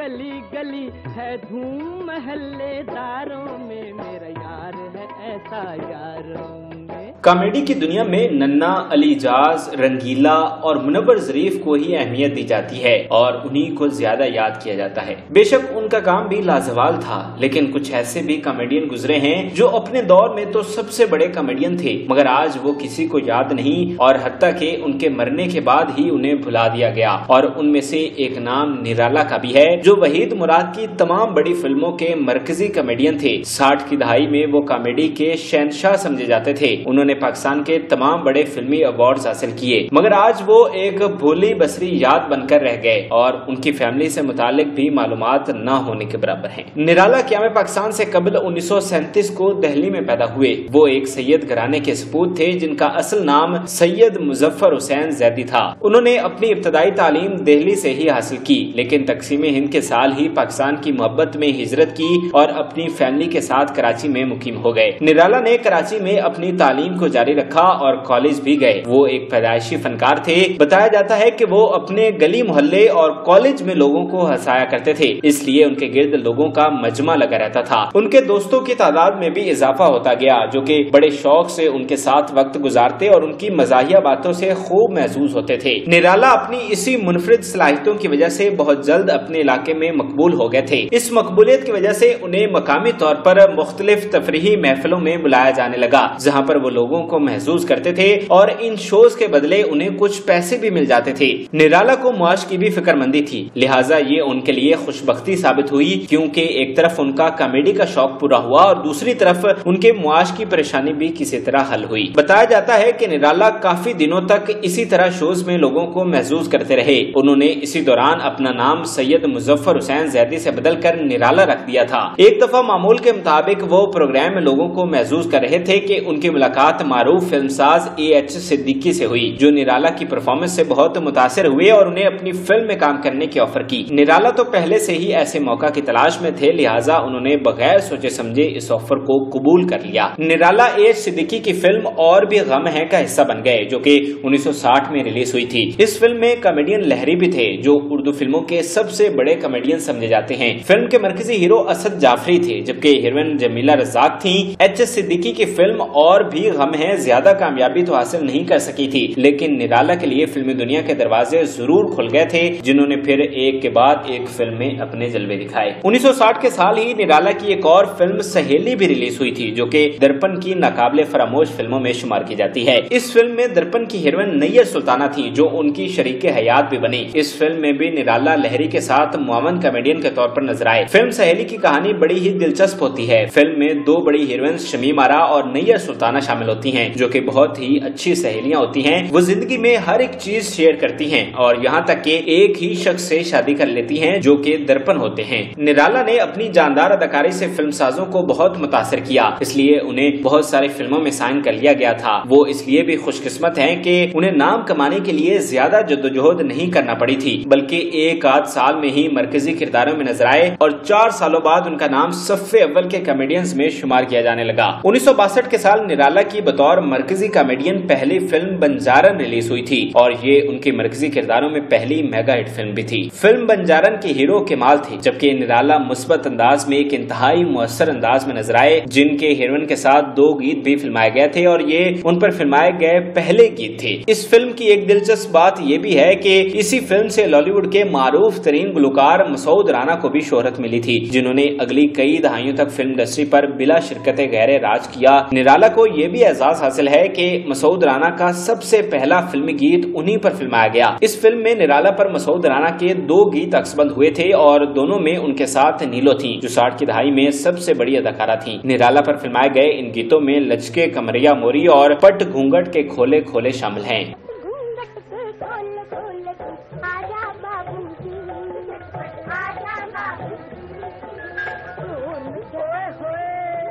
गली गली है धूम, महल्लेदारों में मेरा यार है ऐसा यारों में। कॉमेडी की दुनिया में नन्ना, अलीजाज, रंगीला और मुनव्वर ज़रीफ को ही अहमियत दी जाती है और उन्हीं को ज्यादा याद किया जाता है। बेशक उनका काम भी लाजवाल था, लेकिन कुछ ऐसे भी कॉमेडियन गुजरे हैं जो अपने दौर में तो सबसे बड़े कॉमेडियन थे, मगर आज वो किसी को याद नहीं और हत्ता के उनके मरने के बाद ही उन्हें भुला दिया गया। और उनमें से एक नाम निराला का भी है, जो वहीद मुराद की तमाम बड़ी फिल्मों के मरकजी कॉमेडियन थे। 60 की दहाई में वो कॉमेडी के शहनशाह समझे जाते थे। उन्होंने पाकिस्तान के तमाम बड़े फिल्मी अवार्ड्स हासिल किए, मगर आज वो एक भोली बसरी याद बनकर रह गए और उनकी फैमिली से मुतालिक भी मालूमात न होने के बराबर हैं। निराला क़याम पाकिस्तान से कबल 1937 को दिल्ली में पैदा हुए। वो एक सैयद घराने के सपूत थे जिनका असल नाम सैयद मुजफ्फर हुसैन जैदी था। उन्होंने अपनी इब्तदाई तालीम दिल्ली से ही हासिल की, लेकिन तकसीम हिंद के साल ही पाकिस्तान की मोहब्बत में हिजरत की और अपनी फैमिली के साथ कराची में मुकीम हो गए। निराला ने कराची में अपनी तालीम को जारी रखा और कॉलेज भी गए। वो एक पैदाइशी फनकार थे। बताया जाता है कि वो अपने गली मोहल्ले और कॉलेज में लोगों को हंसाया करते थे, इसलिए उनके गिर्द लोगों का मजमा लगा रहता था। उनके दोस्तों की तादाद में भी इजाफा होता गया, जो कि बड़े शौक से उनके साथ वक्त गुजारते और उनकी मजाहिया बातों से खूब महसूस होते थे। निराला अपनी इसी मुनफरिद सलाहियतों की वजह से बहुत जल्द अपने इलाके में मकबूल हो गए थे। इस मकबूलियत की वजह से उन्हें मकामी तौर पर मुख्तलिफ तफरीही महफिलों में बुलाया जाने लगा, जहाँ पर वो लोगों को महसूस करते थे और इन शोज के बदले उन्हें कुछ पैसे भी मिल जाते थे। निराला को मुआश की भी फिक्रमंदी थी, लिहाजा ये उनके लिए खुशबख्ती साबित हुई, क्योंकि एक तरफ उनका कॉमेडी का शौक पूरा हुआ और दूसरी तरफ उनके मुआश की परेशानी भी किसी तरह हल हुई। बताया जाता है कि निराला काफी दिनों तक इसी तरह शोज में लोगों को महसूस करते रहे। उन्होंने इसी दौरान अपना नाम सैयद मुजफ्फर हुसैन जैदी से बदलकर निराला रख दिया था। एक दफा मामूल के मुताबिक वो प्रोग्राम में लोगों को महसूस कर रहे थे कि उनकी मुलाकात मारूफ फिल्मसाज A.H. सिद्दीकी से हुई, जो निराला की परफॉर्मेंस से बहुत मुतासिर हुए और उन्हें अपनी फिल्म में काम करने की ऑफर की। निराला तो पहले से ही ऐसे मौका की तलाश में थे, लिहाजा उन्होंने बगैर सोचे समझे इस ऑफर को कबूल कर लिया। निराला A.H. सिद्दीकी की फिल्म और भी गम है का हिस्सा बन गए, जो कि 1960 में रिलीज हुई थी। इस फिल्म में कॉमेडियन लहरी भी थे, जो उर्दू फिल्मों के सबसे बड़े कॉमेडियन समझे जाते हैं। फिल्म के मरकजी हीरो असद जाफरी थे, जबकि हीरोइन जमीला रज़ाक थी। H. सिद्दीकी की फिल्म और भी गम है ज्यादा कामयाबी तो हासिल नहीं कर सकी थी, लेकिन निराला के लिए फिल्मी दुनिया के दरवाजे जरूर खुल गए थे, जिन्होंने फिर एक के बाद एक फिल्म में अपने जलवे दिखाए। 1960 के साल ही निराला की एक और फिल्म सहेली भी रिलीज हुई थी, जो कि दर्पण की नाकाबिले फरामोश फिल्मों में शुमार की जाती है। इस फिल्म में दर्पण की हीरोइन नैयर सुल्ताना थी, जो उनकी शरीके हयात भी बनी। इस फिल्म में भी निराला लहरी के साथ मुआवन कॉमेडियन के तौर पर नजर आए। फिल्म सहेली की कहानी बड़ी ही दिलचस्प होती है। फिल्म में दो बड़ी हीरोइन शमीम आरा और नैयर सुल्ताना शामिल होती हैं, जो कि बहुत ही अच्छी सहेलियां होती हैं। वो जिंदगी में हर एक चीज शेयर करती हैं और यहाँ तक कि एक ही शख्स से शादी कर लेती हैं, जो कि दर्पण होते हैं। निराला ने अपनी जानदार अदाकारी से फिल्मसाजों को बहुत मुतासिर किया, इसलिए उन्हें बहुत सारी फिल्मों में साइन कर लिया गया था। वो इसलिए भी खुशकिस्मत हैं कि उन्हें नाम कमाने के लिए ज्यादा जद्दोजहद नहीं करना पड़ी थी, बल्कि एक आध साल में ही मरकजी किरदारों में नजर आए और 4 सालों बाद उनका नाम सफ़े अव्वल के कॉमेडियंस में शुमार किया जाने लगा। 1962 के साल निराला की बतौर मरकजी कॉमेडियन पहली फिल्म बंजारन रिलीज हुई थी और ये उनके मरकजी किरदारों में पहली मेगा हिट फिल्म भी थी। फिल्म बंजारन के हीरो केमाल थे, जबकि निराला मुस्बत अंदाज में एक इंतहाई मुअस्सर अंदाज में नजर आए, जिनके हीरोइन के साथ 2 गीत भी फिल्माए गए थे और ये उन पर फिल्माए गए पहले गीत थे। इस फिल्म की एक दिलचस्प बात यह भी है कि इसी फिल्म से बॉलीवुड के मारूफ तरीन गुलकार मसूद राना को भी शोहरत मिली थी, जिन्होंने अगली कई दहाइयों तक फिल्म इंडस्ट्री पर बिला शिरकत गहरे राज किया। निराला को यह भी एजाज हासिल है कि मसूद राना का सबसे पहला फिल्मी गीत उन्हीं पर फिल्माया गया। इस फिल्म में निराला पर मसूद राना के 2 गीत अक्सबंद हुए थे और दोनों में उनके साथ नीलो थी, जो 60 की दहाई में सबसे बड़ी अदाकारा थी। निराला पर फिल्माए गए इन गीतों में लचके कमरिया मोरी और पट घूंघट के खोले खोले शामिल हैं।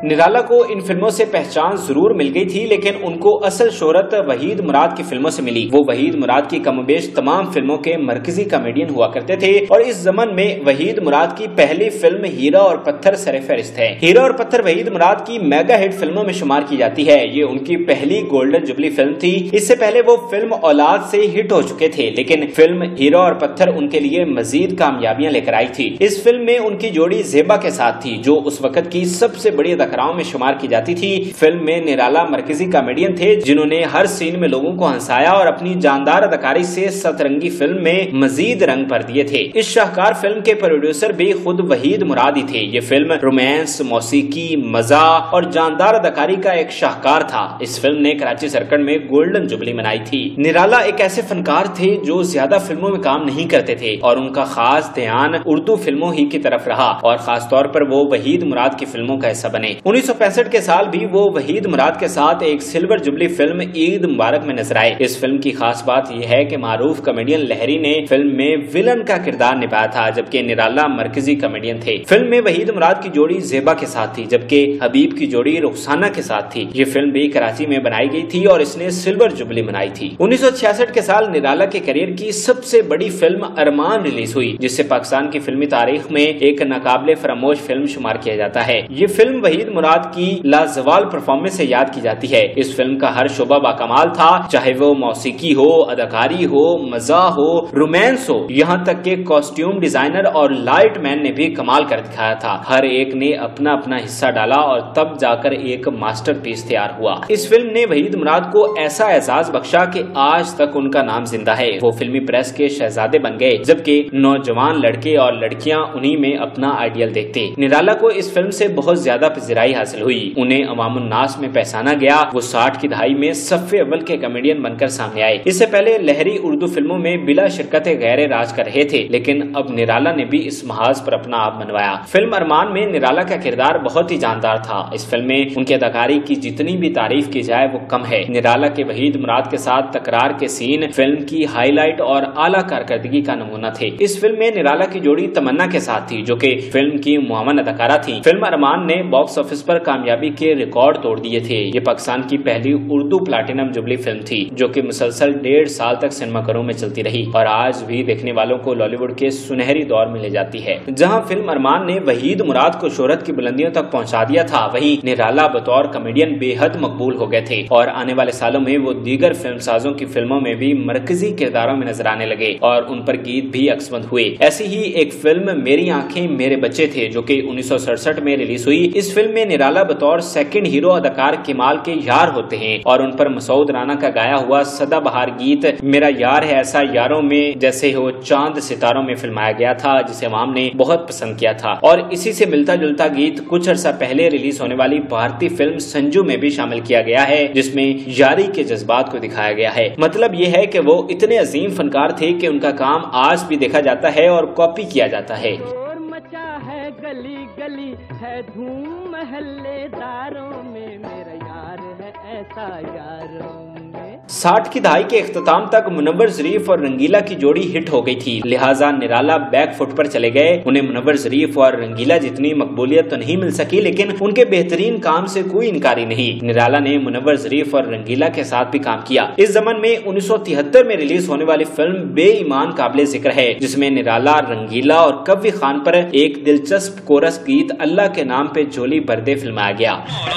निराला को इन फिल्मों से पहचान जरूर मिल गई थी, लेकिन उनको असल शोहरत वहीद मुराद की फिल्मों से मिली। वो वहीद मुराद की कमोबेश तमाम फिल्मों के मरकजी कॉमेडियन हुआ करते थे और इस ज़माने में वहीद मुराद की पहली फिल्म हीरा और पत्थर सरे-फहरिस्त है। हीरा और पत्थर वहीद मुराद की मेगा हिट फिल्मों में शुमार की जाती है। ये उनकी पहली गोल्डन जुबली फिल्म थी। इससे पहले वो फिल्म औलाद से हिट हो चुके थे, लेकिन फिल्म हीरा और पत्थर उनके लिए मजीद कामयाबियां लेकर आई थी। इस फिल्म में उनकी जोड़ी ज़ेबा के साथ थी, जो उस वक्त की सबसे बड़ी अदाकाराओं में शुमार की जाती थी। फिल्म में निराला मरकजी कॉमेडियन थे, जिन्होंने हर सीन में लोगों को हंसाया और अपनी जानदार अदाकारी से सतरंगी फिल्म में मजीद रंग भर दिए थे। इस शाहकार फिल्म के प्रोड्यूसर भी खुद वहीद मुराद ही थे। ये फिल्म रोमांस, मौसीकी, मजा और जानदार अदाकारी का एक शाहकार था। इस फिल्म ने कराची सर्किट में गोल्डन जुबली मनाई थी। निराला एक ऐसे फनकार थे जो ज्यादा फिल्मों में काम नहीं करते थे और उनका खास ध्यान उर्दू फिल्मों ही की तरफ रहा और खास तौर पर वो वहीद मुराद की फिल्मों का हिस्सा बने। 1965 के साल भी वो वहीद मुराद के साथ एक silver jubilee film Eid Mubarak में नजर आए। इस फिल्म की खास बात यह है कि मारूफ कॉमेडियन लहरी ने फिल्म में विलन का किरदार निभाया था, जबकि निराला मरकजी कॉमेडियन थे। फिल्म में वहीद मुराद की जोड़ी ज़ेबा के साथ थी, जबकि हबीब की जोड़ी रुखसाना के साथ थी। ये फिल्म भी कराची में बनाई गई थी और इसने सिल्वर जुबली मनाई थी। 1966 के साल निराला के करियर की सबसे बड़ी फिल्म अरमान रिलीज हुई, जिससे पाकिस्तान की फिल्मी तारीख में एक नाकाबिले फरामोश फिल्म शुमार किया जाता है। ये फिल्म वहीद मुराद की लाजवाल परफॉर्मेंस से याद की जाती है। इस फिल्म का हर शोबा बाकमाल था, चाहे वो मौसीकी हो, अदाकारी हो, मजा हो, रोमांस हो, यहाँ तक के कॉस्ट्यूम डिजाइनर और लाइट मैन ने भी कमाल कर दिखाया था। हर एक ने अपना अपना हिस्सा डाला और तब जाकर एक मास्टरपीस तैयार हुआ। इस फिल्म ने वहीद मुराद को ऐसा एहसास बख्शा कि आज तक उनका नाम जिंदा है। वो फिल्मी प्रेस के शहजादे बन गए, जबकि नौजवान लड़के और लड़कियां उन्हीं में अपना आइडियल देखते। निराला को इस फिल्म से बहुत ज्यादा पज़िराई हासिल हुई। उन्हें अवामुन नास में पहचाना गया। वो 60 की दहाई में सफ़े अव्वल के कॉमेडियन बनकर सामने आए। इससे पहले लहरी उर्दू फिल्मों में बिला शिरकत गैर राज कर रहे थे, लेकिन अब निराला ने भी इस महाज पर अपना आप बनवाया। फिल्म अरमान में निराला का किरदार बहुत ही जानदार था। इस फिल्म में उनकी अदाकारी की जितनी भी तारीफ की जाए वो कम है। निराला के वहीद मुराद के साथ तकरार के सीन फिल्म की हाईलाइट और आला कारकर्दगी का नमूना थे। इस फिल्म में निराला की जोड़ी तमन्ना के साथ थी, जो कि फिल्म की मुआवन अदाकारा थी। फिल्म अरमान ने बॉक्स ऑफिस पर कामयाबी के रिकॉर्ड तोड़ दिए थे। ये पाकिस्तान की पहली उर्दू प्लैटिनम जुबली फिल्म थी, जो कि मुसलसल 1.5 साल तक सिनेमाघरों में चलती रही और आज भी देखने वालों को लॉलीवुड के सुनहरी दौर में ले जाती है। जहां फिल्म अरमान ने वहीद मुराद को शोहरत की बुलंदियों तक पहुंचा दिया था, वहीं निराला बतौर कॉमेडियन बेहद मकबूल हो गए थे और आने वाले सालों में वो दीगर फिल्म साजों की फिल्मों में भी मरकजी किरदारों में नजर आने लगे और उन पर गीत भी अक्समंद हुए। ऐसी ही एक फिल्म मेरी आंखें मेरे बच्चे थे, जो कि 1967 में रिलीज हुई। इस फिल्म में निराला बतौर सेकंड हीरो अदाकार केमाल के यार होते हैं और उन पर मसूद राना का गाया हुआ सदाबहार गीत मेरा यार है ऐसा यारों में जैसे हो चांद सितारों में फिल्माया गया था, जिसे आवाम ने बहुत पसंद किया था। और इसी से मिलता जुलता गीत कुछ अर्सा पहले रिलीज होने वाली भारतीय फिल्म संजू में भी शामिल किया गया है, जिसमें यारी के जज्बात को दिखाया गया है। मतलब ये है कि वो इतने अजीम फनकार थे कि उनका काम आज भी देखा जाता है और कॉपी किया जाता है। मचा है गली गली है धूम महल्लेदारों में मेरा यार है ऐसा यारों में। 60 की दहाई के इख्तिताम तक मुनव्वर ज़रीफ और रंगीला की जोड़ी हिट हो गई थी, लिहाजा निराला बैक फुट पर चले गए। उन्हें मुनव्वर ज़रीफ और रंगीला जितनी मकबूलियत तो नहीं मिल सकी, लेकिन उनके बेहतरीन काम से कोई इनकारी नहीं। निराला ने मुनव्वर ज़रीफ और रंगीला के साथ भी काम किया। इस ज़माने में 1973 में रिलीज होने वाली फिल्म बेईमान काबिले जिक्र है, जिसमें निराला, रंगीला और कव्वी खान पर एक दिलचस्प कोरस गीत अल्लाह के नाम पे झोली भर दे फिल्माया गया।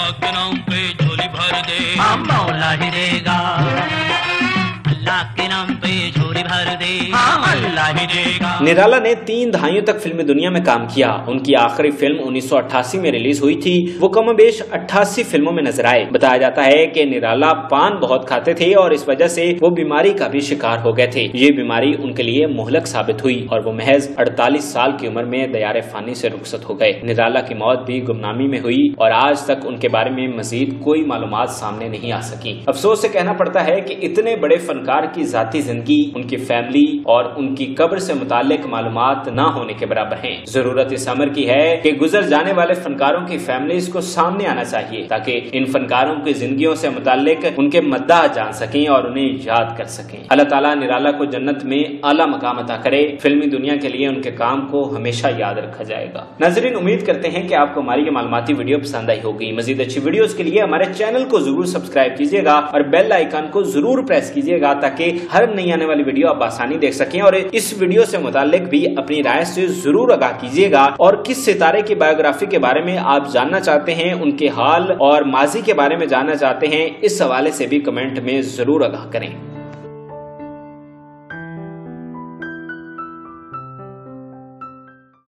निराला ने 3 दहाइयों तक फिल्मी दुनिया में काम किया। उनकी आखिरी फिल्म 1988 में रिलीज हुई थी। वो कमोबेश 88 फिल्मों में नजर आए। बताया जाता है कि निराला पान बहुत खाते थे और इस वजह से वो बीमारी का भी शिकार हो गए थे। ये बीमारी उनके लिए मुहलक साबित हुई और वो महज 48 साल की उम्र में दयारे फानी से रुखसत हो गए। निराला की मौत भी गुमनामी में हुई और आज तक उनके बारे में मजीद कोई मालूमात सामने नहीं आ सकी। अफसोस से कहना पड़ता है कि इतने बड़े फनकार की जाती जाती जिंदगी, उनकी फैमिली और उनकी कब्र से मुताल्लिक मालूमात न होने के बराबर हैं। जरूरत इस अमर की है कि गुजर जाने वाले फनकारों की फैमिलीज को सामने आना चाहिए ताकि इन फनकारों की जिंदगियों से मुताल्लिक उनके मद्दाह जान सकें और उन्हें याद कर सकें। अल्लाह ताला निराला को जन्नत में आला मकाम अता करे। फिल्मी दुनिया के लिए उनके काम को हमेशा याद रखा जाएगा। नाज़रीन, उम्मीद करते हैं कि आपको हमारी ये मालूमाती वीडियो पसंद आई होगी। मजीद अच्छी वीडियोस के लिए हमारे चैनल को जरूर सब्सक्राइब कीजिएगा और बेल आइकन को जरूर प्रेस कीजिएगा ताकि हर नई आने वाली वीडियो आप आसानी देख सकें। और इस वीडियो से मुताल्लिक भी अपनी राय से जरूर आगाह कीजिएगा और किस सितारे की बायोग्राफी के बारे में आप जानना चाहते हैं, उनके हाल और माजी के बारे में जानना चाहते हैं, इस हवाले से भी कमेंट में जरूर आगाह करें।